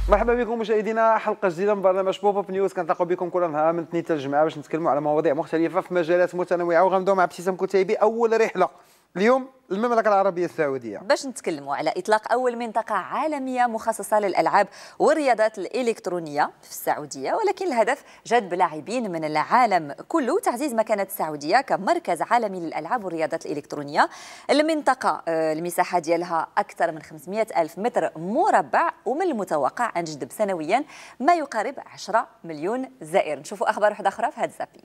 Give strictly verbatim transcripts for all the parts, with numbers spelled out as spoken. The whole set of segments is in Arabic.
مرحبا بكم مشاهدينا، حلقه جديده من برنامج بوب اب نيوز. كنتلاقاو بكم كل نهار من اثنين حتى الجمعه باش نتكلموا على مواضيع مختلفه في مجالات متنوعه، وغنبداو مع ابتسام كتيبي. اول رحله اليوم المملكه العربيه السعوديه باش نتكلموا على اطلاق اول منطقه عالميه مخصصه للالعاب والرياضات الالكترونيه في السعوديه، ولكن الهدف جذب لاعبين من العالم كله وتعزيز مكانه السعوديه كمركز عالمي للالعاب والرياضات الالكترونيه. المنطقه المساحه ديالها اكثر من خمسمائة ألف متر مربع، ومن المتوقع ان تجذب سنويا ما يقارب عشرة مليون زائر. نشوفوا اخبار واحده اخرى في هذا الزابينغ.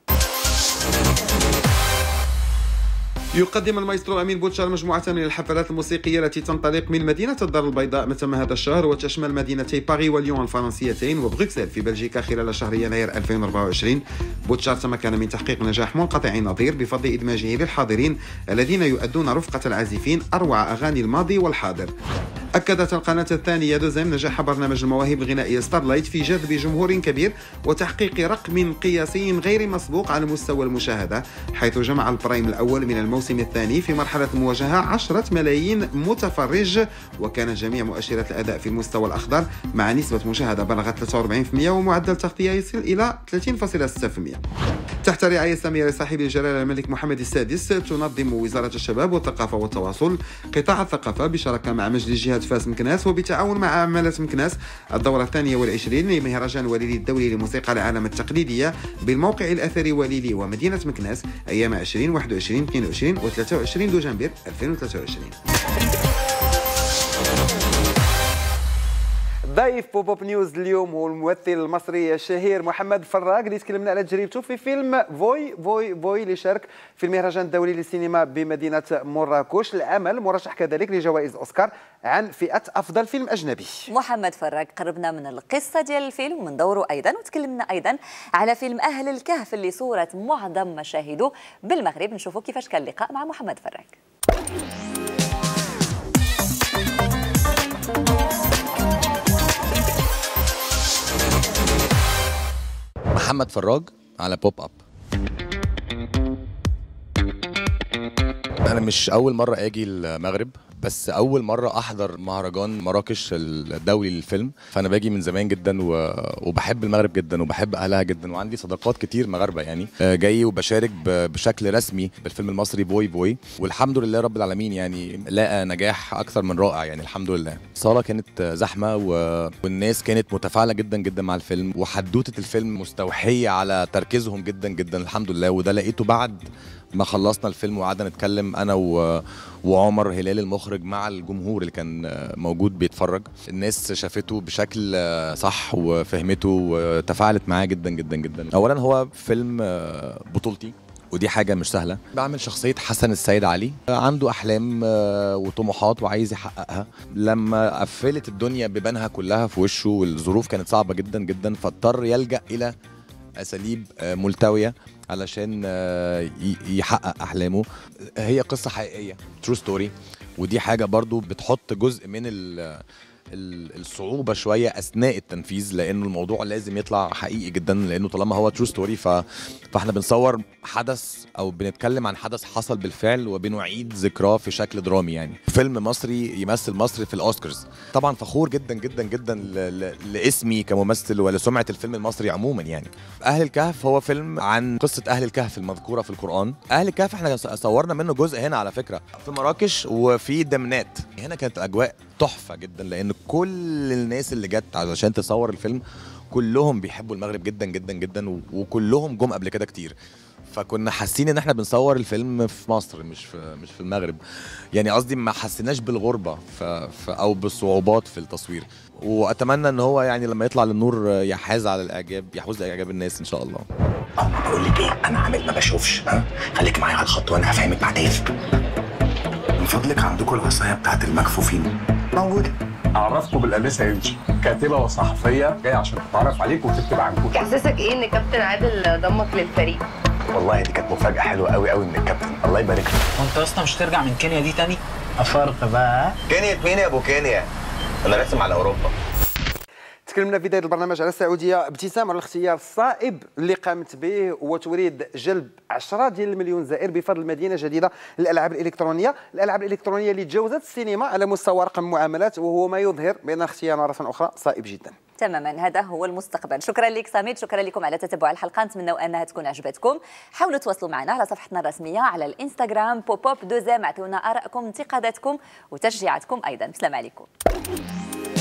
يقدم المايسترو أمين بوتشار مجموعة من الحفلات الموسيقية التي تنطلق من مدينة الدار البيضاء متم هذا الشهر، وتشمل مدينتي باريس وليون الفرنسيتين وبروكسل في بلجيكا خلال شهر يناير ألفين وأربعة وعشرين. بوتشار تمكن من تحقيق نجاح منقطع النظير بفضل إدماجه للحاضرين الذين يؤدون رفقة العازفين أروع أغاني الماضي والحاضر. أكدت القناة الثانية دوزيم نجاح برنامج المواهب الغنائية ستارلايت في جذب جمهور كبير وتحقيق رقم قياسي غير مسبوق على مستوى المشاهدة، حيث جمع البرايم الأول من الموسم الثاني في مرحلة المواجهة عشرة ملايين متفرج، وكانت جميع مؤشرات الأداء في المستوى الأخضر مع نسبة مشاهدة بلغت ثلاثة وأربعين بالمئة ومعدل تغطية يصل إلى ثلاثين فاصلة ستة بالمئة. تحت رعاية سامية لصاحب الجلالة الملك محمد السادس، تنظم وزارة الشباب والثقافة والتواصل قطاع الثقافة بشراكة مع مجلس جهة فاس مكناس وبالتعاون مع عمالة مكناس الدورة الثانية والعشرين لمهرجان وليلي الدولي لموسيقى العالم التقليدية بالموقع الأثري وليلي ومدينة مكناس أيام عشرين واحد وعشرين اثنين وعشرين وثلاثة وعشرين دجنبر ألفين وثلاثة وعشرين. ضيف بوب اب نيوز اليوم هو الممثل المصري الشهير محمد فراج، اللي تكلمنا على تجربته في فيلم فوي فوي فوي اللي شارك في المهرجان الدولي للسينما بمدينه مراكش. العمل مرشح كذلك لجوائز اوسكار عن فئه افضل فيلم اجنبي. محمد فراج قربنا من القصه ديال الفيلم ومن دوره ايضا، وتكلمنا ايضا على فيلم اهل الكهف اللي صورت معظم مشاهده بالمغرب. نشوفوا كيفاش كان اللقاء مع محمد فراج. محمد فراج على بوب اب. انا مش اول مره اجي المغرب، بس اول مره احضر مهرجان مراكش الدولي للفيلم، فانا باجي من زمان جدا وبحب المغرب جدا وبحب اهلها جدا، وعندي صداقات كتير مغاربه يعني. جاي وبشارك بشكل رسمي بالفيلم المصري بوي بوي، والحمد لله رب العالمين يعني لقى نجاح اكثر من رائع يعني الحمد لله. الصاله كانت زحمه والناس كانت متفاعله جدا جدا مع الفيلم، وحدوته الفيلم مستوحيه على تركيزهم جدا جدا الحمد لله، وده لقيته بعد ما خلصنا الفيلم وقعدنا نتكلم انا و... وعمر هلال المخرج مع الجمهور اللي كان موجود بيتفرج. الناس شافته بشكل صح وفهمته وتفاعلت معاه جدا جدا جدا. اولا هو فيلم بطولتي ودي حاجة مش سهلة. بعمل شخصية حسن السيد علي، عنده أحلام وطموحات وعايز يحققها. لما قفلت الدنيا ببانها كلها في وشه والظروف كانت صعبة جدا جدا، فاضطر يلجأ إلى أساليب ملتوية علشان يحقق أحلامه. هي قصة حقيقية ترو ستوري، ودي حاجة برضو بتحط جزء من الصعوبة شوية أثناء التنفيذ، لأنه الموضوع لازم يطلع حقيقي جدا، لأنه طالما هو ترو ستوري فاحنا بنصور حدث أو بنتكلم عن حدث حصل بالفعل وبنعيد ذكراه في شكل درامي يعني. فيلم مصري يمثل مصر في الأوسكارز، طبعا فخور جدا جدا جدا لاسمي كممثل ولسمعة الفيلم المصري عموما يعني. أهل الكهف هو فيلم عن قصة أهل الكهف المذكورة في القرآن. أهل الكهف احنا صورنا منه جزء هنا على فكرة في مراكش وفي دمنات. هنا كانت الأجواء تحفة جدا، لأن كل الناس اللي جت علشان تصور الفيلم كلهم بيحبوا المغرب جدا جدا جدا، وكلهم جم قبل كده كتير، فكنا حاسين ان احنا بنصور الفيلم في مصر مش في مش في المغرب يعني. قصدي ما حسيناش بالغربه ف ف او بالصعوبات في التصوير، واتمنى ان هو يعني لما يطلع للنور يحاز على الاعجاب، يحوز اعجاب الناس ان شاء الله. اما بقول لك ايه، انا عامل ما بشوفش، ها خليك معايا على الخط وانا هفهمك بعدين. من فضلك عندكم العصايه بتاعت المكفوفين موجوده؟ اعرفكم بالانسه انجي، كاتبه وصحفيه جايه عشان تتعرف عليك وتكتب عنكم. احساسك ايه ان كابتن عادل ضمك للفريق؟ والله دي كانت مفاجاه حلوه قوي قوي من الكابتن، الله يبارك له. وانت اصلا مش ترجع من كينيا دي تاني؟ افرق بقى. كينيا مين يا ابو كينيا؟ انا راسم على اوروبا. تكلمنا في بدايه البرنامج على السعوديه ابتسام على الاختيار الصائب اللي قامت به وتريد جلب عشرة ديال المليون زائر بفضل مدينه جديده للالعاب الالكترونيه، الالعاب الالكترونيه اللي تجاوزت السينما على مستوى رقم معاملات، وهو ما يظهر بان اختيار مره اخرى صائب جدا. تماما، هذا هو المستقبل. شكرا لك سمير، شكرا لكم على تتبع الحلقه، نتمنى انها تكون عجبتكم. حاولوا تواصلوا معنا على صفحتنا الرسميه على الانستغرام بوب اب دوزام، اعطونا ارائكم انتقاداتكم وتشجيعاتكم ايضا. السلام عليكم.